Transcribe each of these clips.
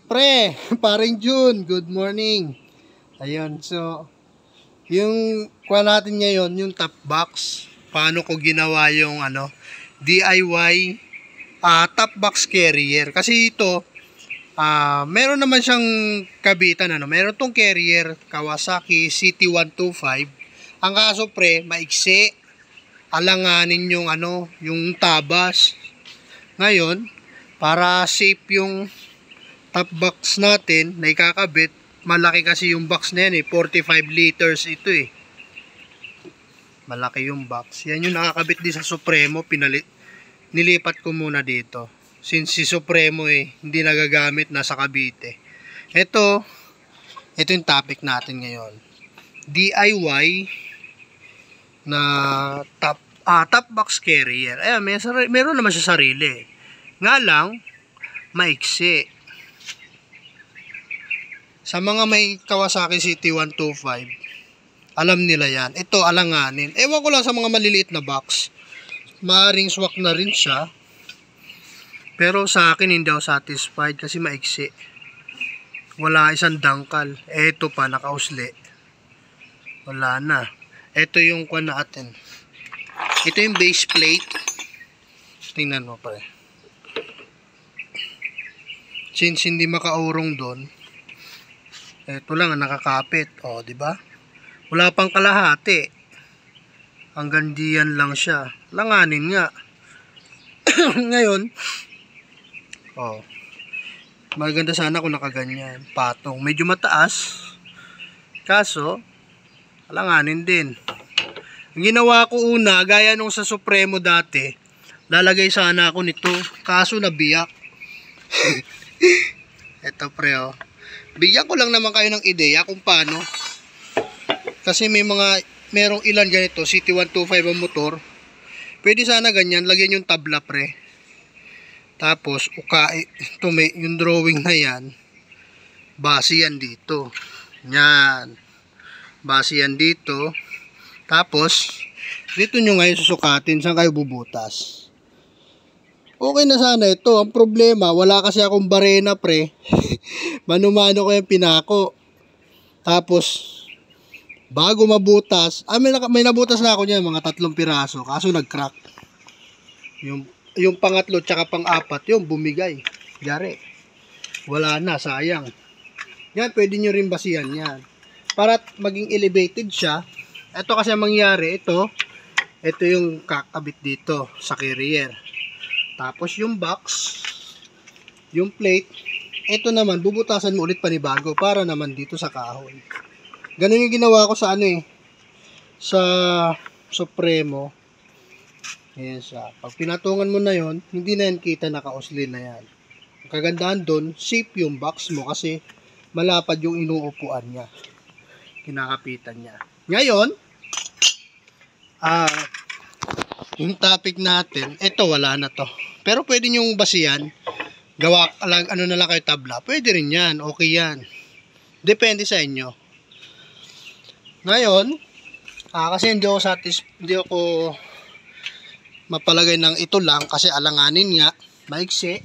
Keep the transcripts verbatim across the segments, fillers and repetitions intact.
Pre, paring June, good morning. Ayun, so, yung kuha natin ngayon, yung top box. Paano ko ginawa yung ano, D I Y uh, top box carrier. Kasi ito, uh, meron naman siyang kabitan, ano, meron tong carrier, Kawasaki C T one twenty-five. Ang kaso pre, maiksi, alanganin yung ano, yung tabas. Ngayon, para safe yung top box natin na ikakabit, malaki kasi yung box na yan eh, forty-five liters ito eh, malaki yung box. Yan yung nakakabit din sa Supremo, pinalit, nilipat ko muna dito since si Supremo eh hindi nagagamit, nasa Cavite. Ito, ito yung topic natin ngayon, D I Y na top, ah, top box carrier. Ayan, may, meron naman siya sarili, nga lang maiksi. Sa mga may Kawasaki C T one twenty-five, alam nila yan. Ito, alanganin. Ewan ko lang sa mga maliliit na box. Maaring swak na rin siya. Pero sa akin, hindi ako satisfied kasi maiksi. Wala isang dangkal. Ito pa, nakausli. Wala na. Ito yung kuha natin. Ito yung base plate. Tingnan mo pa eh. Since hindi makaurong doon, ito lang ang nakakapit. O, di ba? Wala pang kalahati. Hanggang diyan lang siya. Langanin nga. Ngayon, oh, maganda sana kung nakaganyan. Patong. Medyo mataas. Kaso, langanin din. Ang ginawa ko una, gaya nung sa Supremo dati, lalagay sana ako nito. Kaso nabiyak. Ito pre, oh. Bigyan ko lang naman kayo ng ideya kung paano. Kasi may mga, merong ilan ganito, C T one twenty-five ang motor. Pwede sana ganyan, lagyan yung tabla pre. Tapos, uka, ito may, yung drawing na yan, base yan dito. Yan. Base yan dito. Tapos, dito nyo ngayon susukatin, saan kayo bubutas. Okay na sana ito. Ang problema, wala kasi akong barena pre. Mano-mano ko yung pinako. Tapos, bago mabutas, ah, may, may nabutas na ako niyan, mga tatlong piraso. Kaso nag-crack. Yung, yung pangatlo, tsaka pang-apat, yung bumigay. Yari. Wala na, sayang. Yan, pwede nyo rin basihan yan. Para maging elevated siya, ito kasi ang mangyari, ito, ito yung kakabit dito sa carrier. Tapos yung box, yung plate, ito naman, bubutasan mo ulit panibago para naman dito sa kahoy. Ganun yung ginawa ko sa ano eh, sa Supremo. Ayan siya. Pag pinatungan mo na yon, hindi na yan kita, naka-usli na yan. Ang kagandahan doon, safe yung box mo kasi malapad yung inuupuan niya. Kinakapitan niya. Ngayon, ah, uh, yung topic natin, ito wala na to. Pero pwede nyong basihan, gawa, ano na lang kayo tabla. Pwede rin yan, okay yan. Depende sa inyo. Ngayon, ah, kasi hindi ako satis, hindi ako mapalagay ng ito lang kasi alanganin nga, maiksi.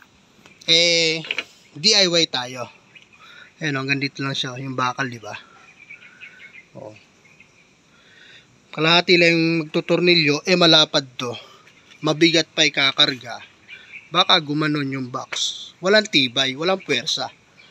Eh, D I Y tayo. Ayan, hanggang dito lang siya, yung bakal, di ba? Oo. Kalahati lang yung magtutornilyo, eh malapad to. Mabigat pa ikakarga. Baka gumanon yung box. Walang tibay, walang puwersa.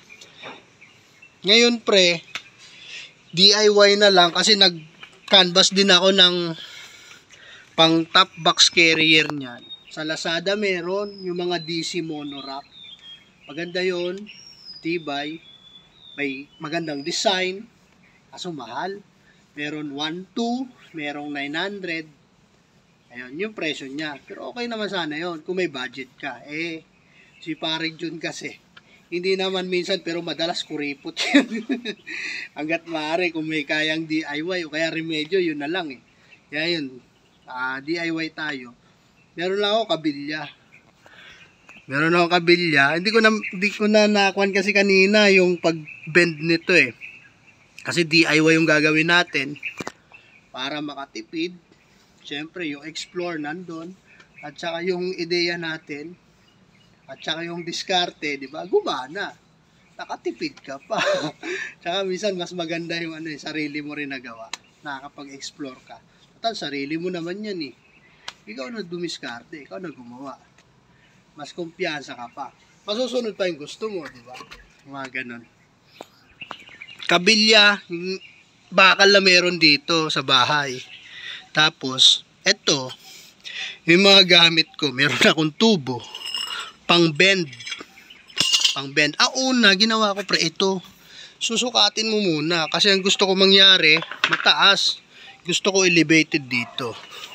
Ngayon pre, D I Y na lang kasi nag-canvas din ako ng pang top box carrier niyan. Sa Lazada meron yung mga D C monorack. Maganda yon, tibay, may magandang design, kaso mahal. Meron one two, merong nine hundred. Ayun, yung presyo niya. Pero okay naman sana yon kung may budget ka. Eh, si paring June kasi, hindi naman minsan pero madalas kuripot yan. Hanggat maaari kung may kayang D I Y o kaya remedyo, yun na lang eh. Kaya yun, uh, D I Y tayo. Meron lang ako kabilya. Meron ako kabilya. Hindi ko na, hindi ko na nakuhan kasi kanina yung pag-bend nito eh. Kasi D I Y yung gagawin natin para makatipid. Siyempre yung explore nandun. At saka yung ideya natin. At saka yung diskarte, di ba? Gumana. nakatipid ka pa. Tsaka minsan mas maganda yung ano, eh, sarili mo rin nagawa. Nakakapag-explore ka. Total, sarili mo naman yan eh. Ikaw na dumiskarte, ikaw na gumawa. Mas kumpiyansa ka pa. Masusunod pa yung gusto mo, di ba? Mga ganon. Kabilya, yung bakal na meron dito sa bahay. Tapos, eto, yung mga gamit ko, meron akong tubo, pang bend. Pang bend. Ah, una, ginawa ko pre, ito. Susukatin mo muna. Kasi ang gusto ko mangyari, mataas. Gusto ko elevated dito.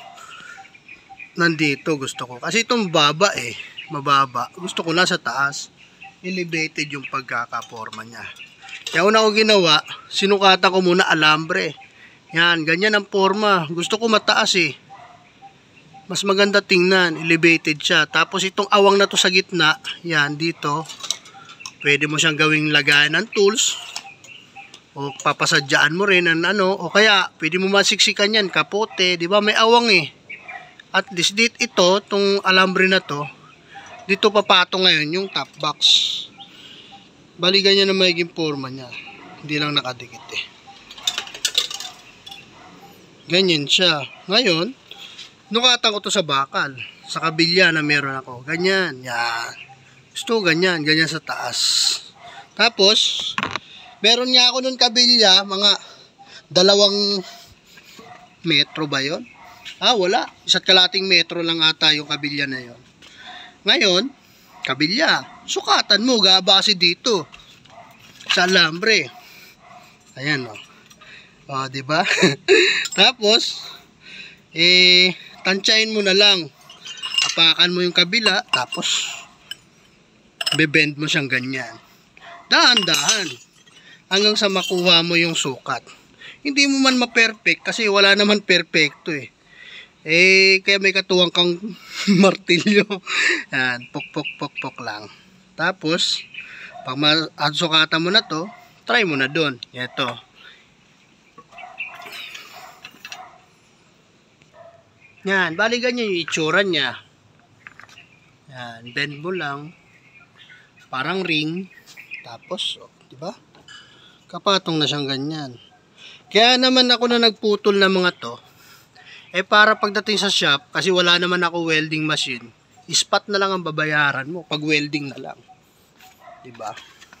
Nandito gusto ko. Kasi itong baba eh, mababa. Gusto ko nasa taas. Elevated yung pagkakaporma niya. Kaya una ko ginawa, sinukatan ko muna alambre. Yan, ganyan ang forma. Gusto ko mataas eh. Mas maganda tingnan, elevated siya. Tapos itong awang na to sa gitna, yan dito. Pwede mo siyang gawing lagayan ng tools. O papasadyaan mo rin ng ano. O kaya, pwede mo masiksikan yan, kapote. Diba may awang eh. At least dito ito, itong alambre na to. Dito papatong ngayon yung top box. Bali ganyan na magiging forma niya. Hindi lang nakadikit eh. Ganyan siya. Ngayon, nukatan ko to sa bakal. Sa kabilya na meron ako. Ganyan. Yan. Gusto ganyan. Ganyan sa taas. Tapos, meron niya ako nun kabilya. Mga dalawang metro ba yon? Ah, wala. Isa't kalating metro lang ata yung kabilya na yon. Ngayon, kabilya. Sukatan mo. Gabase dito. Sa alambre. Ayan o. O, oh, diba? Tapos, eh, tansyain mo na lang. Apakan mo yung kabila. Tapos, bebend mo siyang ganyan. Dahan-dahan. Hanggang sa makuha mo yung sukat. Hindi mo man ma-perfect kasi wala naman perfecto eh. Eh, kaya may katuwang kang martilyo. Yan, pok-pok-pok-pok lang. Tapos, pag sukatan mo na to, try mo na doon. Ito. Yan, bali ganyan yung itsura niya. Yan, bend mo lang. Parang ring. Tapos, oh, di ba? Kapatong na siyang ganyan. Kaya naman ako na nagputol ng mga to. Eh para pagdating sa shop, kasi wala naman ako welding machine, spot na lang ang babayaran mo pag welding na lang. Diba?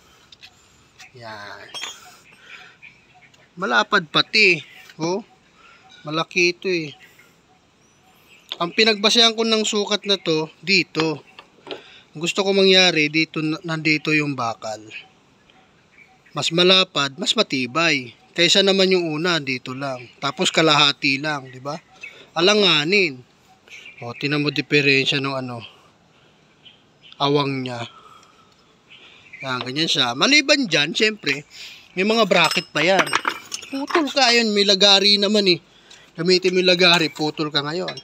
Yan. Malapad pati. Oh, malaki ito eh. Ang pinagbasehan ko ng sukat na to, dito. Gusto ko mangyari, dito, nandito yung bakal. Mas malapad, mas matibay. Kaysa naman yung una, dito lang. Tapos kalahati lang, di ba? Alanganin. O, tinan mo diferensya ng ano, awang niya. Yan, ganyan siya. Maliban dyan, syempre, may mga bracket pa yan. Putol ka yun, may lagari naman eh. Gamitin mo yung lagari, putol ka ngayon.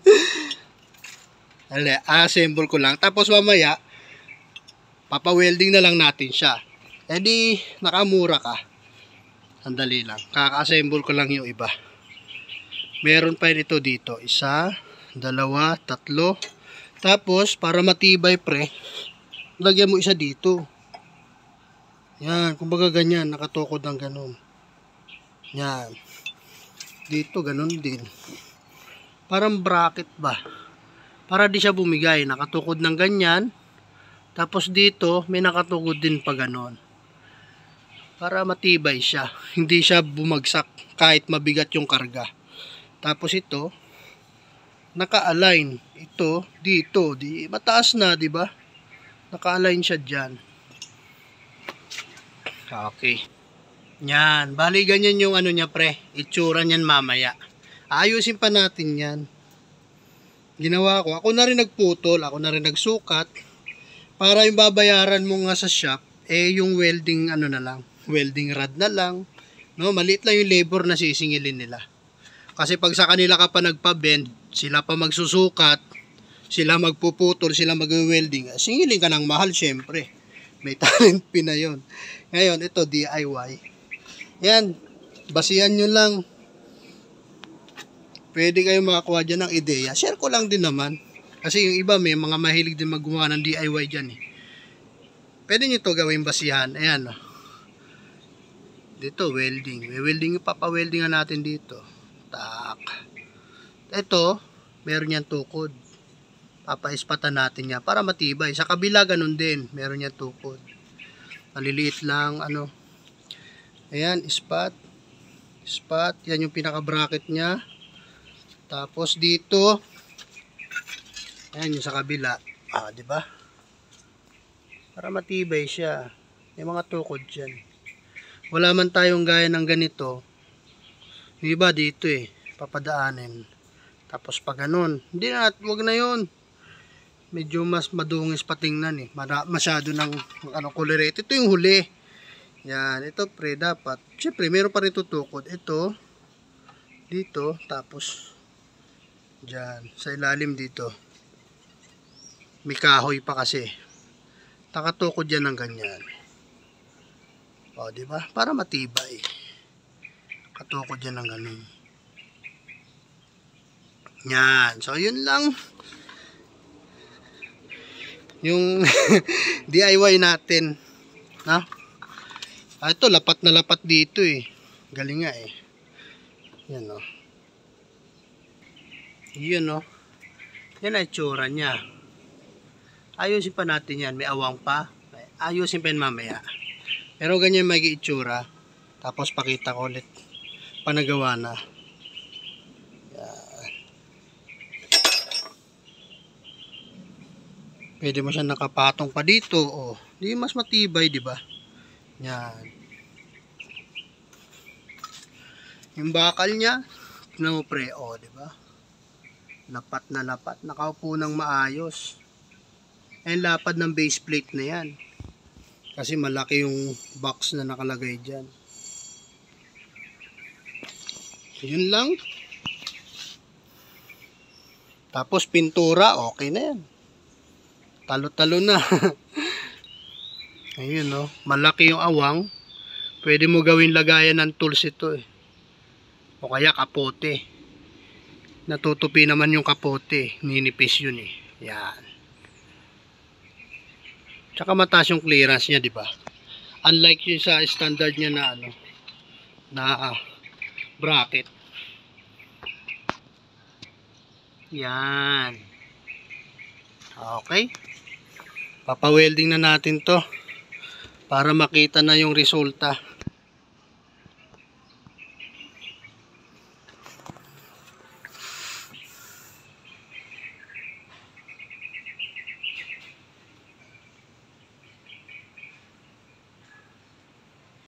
Ale, assemble ko lang. Tapos mamaya, papa-welding na lang natin siya. E di, nakamura ka. Sandali lang. Kaka-assemble ko lang yung iba. Meron pa ito dito. Isa, dalawa, tatlo. Tapos, para matibay pre, lagyan mo isa dito. Yan, kumbaga ganyan. Nakatukod ng ganun. Yan. Dito, ganun din. Parang bracket ba? Para di siya bumigay. Nakatukod ng ganyan. Tapos dito, may nakatukod din pa ganun. Para matibay siya. Hindi siya bumagsak kahit mabigat yung karga. Tapos ito, naka-align. Ito, dito. Di, mataas na, di ba? Naka-align siya dyan. Okay. Yan. Bali, ganyan yung ano niya, pre. Itsura niyan mamaya. Ayusin pa natin yan. Ginawa ko. Ako na rin nagputol. Ako na rin nagsukat. Para yung babayaran mo nga sa shop, eh yung welding ano na lang. Welding rod na lang. No, maliit lang yung labor na sisingilin nila. Kasi pag sa kanila ka pa nagpa-bend, sila pa magsusukat, sila magpuputol, sila mag-welding, singilin ka ng mahal syempre. May talent pin na yun. Ngayon, ito D I Y. Yan, basihan nyo lang. Pwede kayo makakuha dyan ng ideya. Share ko lang din naman. Kasi yung iba may mga mahilig din magawa ng D I Y dyan eh. Pwede nyo to gawing basihan. Ayan, oh. Dito, welding. May welding, papaweldingan natin dito. Tak. Ito, meron yan tukod. Papaispatan natin yan para matibay. Sa kabila, ganun din. Meron yan tukod. Maliliit lang, ano. Ayan, ispat. Ispat. Yan yung pinaka-bracket niya. Tapos dito, ayan yung sa kabila. Ah, di ba? Para matibay siya. May mga tukod dyan. Wala man tayong gaya ng ganito. Yung iba dito eh, papadaanin. Tapos pag ganun, hindi na, wag na yun. Medyo mas madungis patingnan eh. Masyado ng ano, colorate. Ito yung huli. Yan, ito pre, dapat. Siyempre, meron pa rin tutukod. Ito, dito, tapos, dyan, sa ilalim dito. May kahoy pa kasi. Nakatukod yan ng ganyan. O, di ba? Para matibay. Katukod yan ng ganun. Yan. So, yun lang. Yung D I Y natin. Na? Ah, ito, lapat na lapat dito eh. Galing nga eh. Yan o. Yun o. Yan ay tsura niya. Ayusin pa natin yan. May awang pa. Ayusin pa yan mamaya. Pero ganyan may itsura. Tapos pakita ko ulit. Panagawa na. Yan. Pwede mo siya nakapatong pa dito. Oh. Di mas matibay, di ba? Yan. Yung bakal niya, tignan mo pre, oh, di ba? Lapat na lapat. Nakaupo ng maayos. Ayan, lapad ng base plate na yan. Kasi malaki yung box na nakalagay dyan. Yun lang. Tapos pintura, okay na yan. Talo-talo na. Ayun no, malaki yung awang. Pwede mo gawin lagayan ng tools ito eh. O kaya kapote. Natutupi naman yung kapote. Ninipis yun eh. Yan. Tsaka mataas yung clearance niya, di ba? Unlike yung sa standard niya na ano, na uh, bracket. Yan. Okay. Papa-welding na natin to para makita na yung resulta.